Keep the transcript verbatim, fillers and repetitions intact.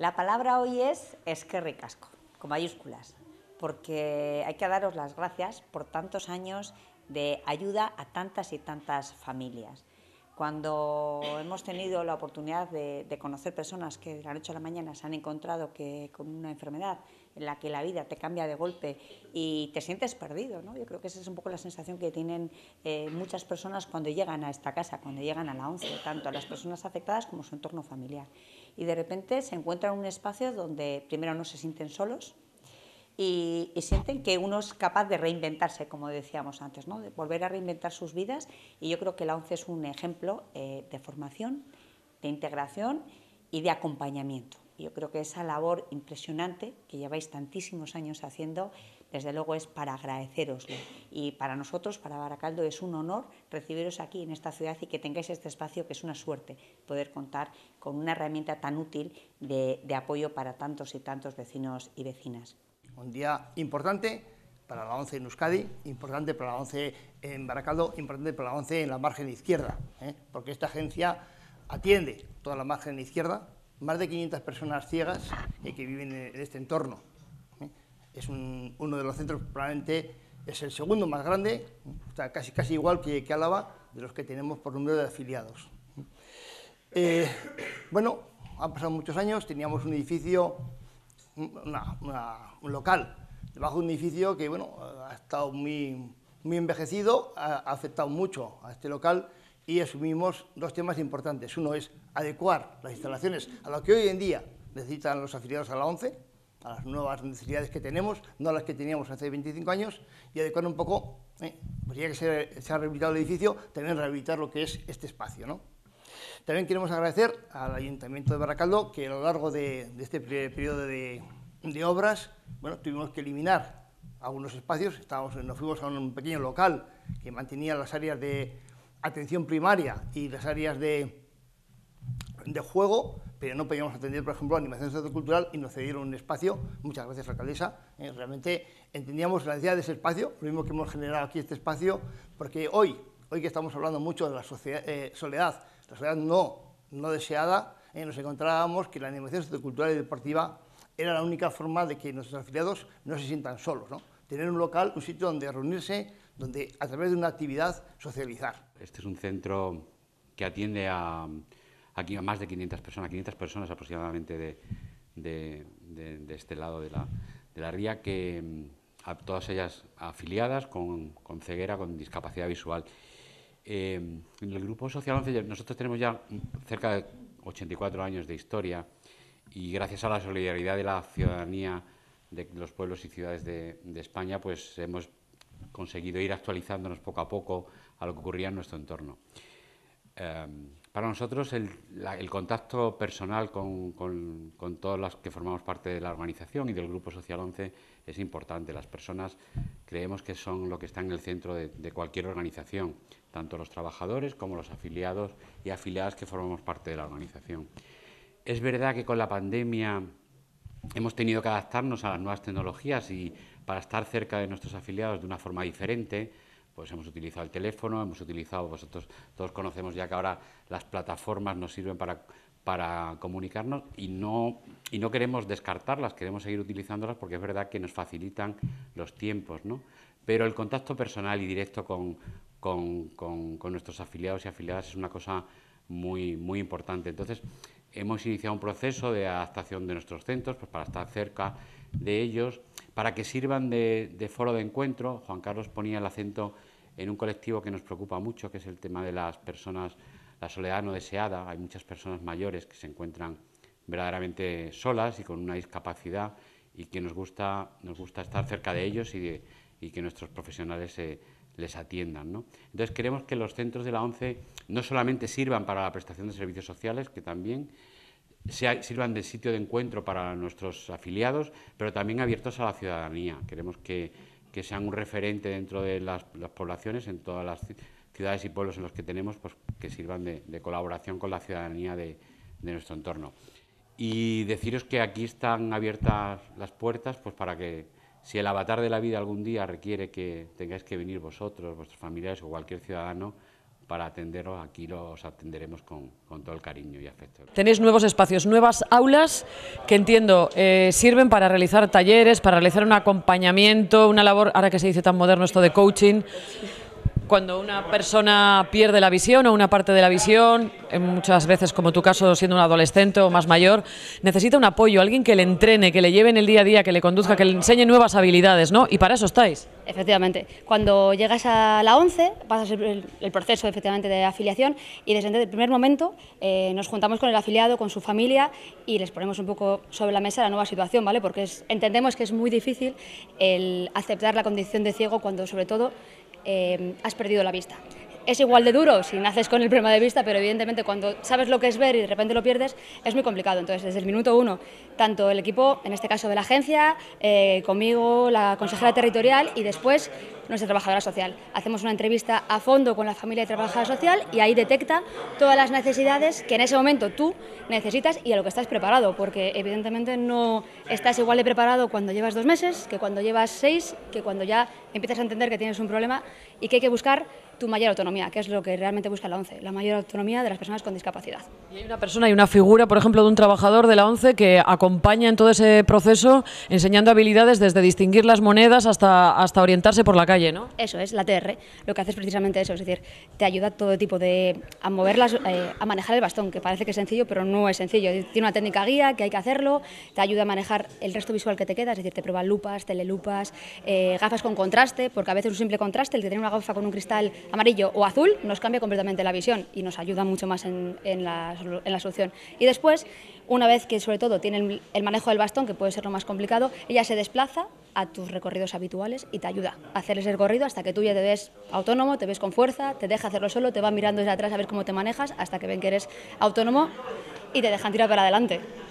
La palabra hoy es eskerrik asko, con mayúsculas, porque hay que daros las gracias por tantos años de ayuda a tantas y tantas familias. Cuando hemos tenido la oportunidad de, de conocer personas que de la noche a la mañana se han encontrado que, con una enfermedad en la que la vida te cambia de golpe y te sientes perdido, ¿no? Yo creo que esa es un poco la sensación que tienen eh, muchas personas cuando llegan a esta casa, cuando llegan a la ONCE, tanto a las personas afectadas como su entorno familiar. Y de repente se encuentran en un espacio donde primero no se sienten solos, Y, y sienten que uno es capaz de reinventarse, como decíamos antes, ¿no? De volver a reinventar sus vidas, y yo creo que la ONCE es un ejemplo eh, de formación, de integración y de acompañamiento. Yo creo que esa labor impresionante que lleváis tantísimos años haciendo, desde luego es para agradeceroslo, y para nosotros, para Barakaldo, es un honor recibiros aquí en esta ciudad y que tengáis este espacio, que es una suerte poder contar con una herramienta tan útil de, de apoyo para tantos y tantos vecinos y vecinas. Un día importante para la ONCE en Euskadi, importante para la ONCE en Barakaldo, importante para la ONCE en la margen izquierda, ¿eh? porque esta agencia atiende toda la margen izquierda, más de quinientas personas ciegas eh, que viven en este entorno. ¿eh? Es un, uno de los centros, probablemente es el segundo más grande, ¿eh? está casi, casi igual que, que Álava, de los que tenemos por número de afiliados. Eh, bueno, han pasado muchos años, teníamos un edificio, Una, una, un local debajo de un edificio que bueno, ha estado muy, muy envejecido, ha, ha afectado mucho a este local, y asumimos dos temas importantes. Uno es adecuar las instalaciones a lo que hoy en día necesitan los afiliados a la ONCE, a las nuevas necesidades que tenemos, no a las que teníamos hace veinticinco años, y adecuar un poco, eh, pues ya que se, se ha rehabilitado el edificio, también rehabilitar lo que es este espacio, ¿no? También queremos agradecer al Ayuntamiento de Barakaldo que a lo largo de, de este periodo de, de obras, bueno, tuvimos que eliminar algunos espacios. Estábamos, nos fuimos a un pequeño local que mantenía las áreas de atención primaria y las áreas de, de juego, pero no podíamos atender, por ejemplo, animación sociocultural, y nos cedieron un espacio. Muchas gracias, alcaldesa. Eh, realmente entendíamos la necesidad de ese espacio, lo mismo que hemos generado aquí este espacio, porque hoy, hoy que estamos hablando mucho de la sociedad, eh, soledad, la soledad no, no deseada, eh, nos encontrábamos que la animación sociocultural y deportiva era la única forma de que nuestros afiliados no se sientan solos, ¿no? Tener un local, un sitio donde reunirse, donde a través de una actividad socializar. Este es un centro que atiende a, a, a más de quinientas personas, quinientas personas aproximadamente de, de, de, de este lado de la, de la ría, que a todas ellas afiliadas con, con ceguera, con discapacidad visual. Eh, en el Grupo Social ONCE nosotros tenemos ya cerca de ochenta y cuatro años de historia, y gracias a la solidaridad de la ciudadanía de los pueblos y ciudades de, de España, pues hemos conseguido ir actualizándonos poco a poco a lo que ocurría en nuestro entorno. Eh, para nosotros el, la, el contacto personal con, con, con todos los que formamos parte de la organización y del Grupo Social ONCE es importante. Las personas creemos que son lo que está en el centro de, de cualquier organización, tanto los trabajadores como los afiliados y afiliadas que formamos parte de la organización. Es verdad que con la pandemia hemos tenido que adaptarnos a las nuevas tecnologías, y para estar cerca de nuestros afiliados de una forma diferente, pues hemos utilizado el teléfono, hemos utilizado, vosotros todos conocemos ya que ahora las plataformas nos sirven para, para comunicarnos, y no, y no queremos descartarlas, queremos seguir utilizándolas porque es verdad que nos facilitan los tiempos, ¿no? Pero el contacto personal y directo con, con, con, con nuestros afiliados y afiliadas es una cosa muy, muy importante. Entonces, hemos iniciado un proceso de adaptación de nuestros centros, pues para estar cerca de ellos, para que sirvan de, de foro de encuentro. Juan Carlos ponía el acento en un colectivo que nos preocupa mucho, que es el tema de las personas, la soledad no deseada. Hay muchas personas mayores que se encuentran verdaderamente solas y con una discapacidad, y que nos gusta, nos gusta estar cerca de ellos y, de, y que nuestros profesionales se, les atiendan, ¿no? Entonces queremos que los centros de la ONCE no solamente sirvan para la prestación de servicios sociales, que también sea, sirvan de sitio de encuentro para nuestros afiliados, pero también abiertos a la ciudadanía. Queremos que, que sean un referente dentro de las, las poblaciones, en todas las ciudades y pueblos en los que tenemos, pues que sirvan de, de colaboración con la ciudadanía de, de nuestro entorno. Y deciros que aquí están abiertas las puertas, pues para que, si el avatar de la vida algún día requiere que tengáis que venir vosotros, vuestros familiares o cualquier ciudadano, para atenderos, aquí los atenderemos con, con todo el cariño y afecto. Tenéis nuevos espacios, nuevas aulas que entiendo eh, sirven para realizar talleres, para realizar un acompañamiento, una labor, ahora que se dice tan moderno esto de coaching, cuando una persona pierde la visión o una parte de la visión, muchas veces, como tu caso, siendo un adolescente o más mayor, necesita un apoyo, alguien que le entrene, que le lleve en el día a día, que le conduzca, que le enseñe nuevas habilidades, ¿no? Y para eso estáis. Efectivamente. Cuando llegas a la ONCE, pasas el, el proceso efectivamente de afiliación y desde el primer momento eh, nos juntamos con el afiliado, con su familia y les ponemos un poco sobre la mesa la nueva situación, ¿vale? Porque es, entendemos que es muy difícil el aceptar la condición de ciego cuando, sobre todo, Eh, has perdido la vista. Es igual de duro si naces con el problema de vista, pero evidentemente cuando sabes lo que es ver y de repente lo pierdes, es muy complicado. Entonces, desde el minuto uno, tanto el equipo, en este caso de la agencia, eh, conmigo, la consejera territorial y después nuestra trabajadora social. Hacemos una entrevista a fondo con la familia de trabajadora social y ahí detecta todas las necesidades que en ese momento tú necesitas y a lo que estás preparado, porque evidentemente no estás igual de preparado cuando llevas dos meses, que cuando llevas seis, que cuando ya empiezas a entender que tienes un problema y que hay que buscar tu mayor autonomía, que es lo que realmente busca la ONCE, la mayor autonomía de las personas con discapacidad. Y hay una persona, hay una figura, por ejemplo, de un trabajador de la ONCE que acompaña en todo ese proceso enseñando habilidades desde distinguir las monedas hasta, hasta orientarse por la calle, ¿no? Eso es, la T R, lo que hace es precisamente eso, es decir, te ayuda todo tipo de, a moverlas, eh, a manejar el bastón, que parece que es sencillo, pero no es sencillo, tiene una técnica guía que hay que hacerlo, te ayuda a manejar el resto visual que te queda, es decir, te prueba lupas, telelupas, eh, gafas con contraste, porque a veces un simple contraste, el de tener una gafa con un cristal amarillo o azul, nos cambia completamente la visión y nos ayuda mucho más en, en, la, en la solución. Y después, una vez que sobre todo tiene el, el manejo del bastón, que puede ser lo más complicado, ella se desplaza a tus recorridos habituales y te ayuda a hacer ese recorrido hasta que tú ya te ves autónomo, te ves con fuerza, te deja hacerlo solo, te va mirando desde atrás a ver cómo te manejas hasta que ven que eres autónomo y te dejan tirar para adelante.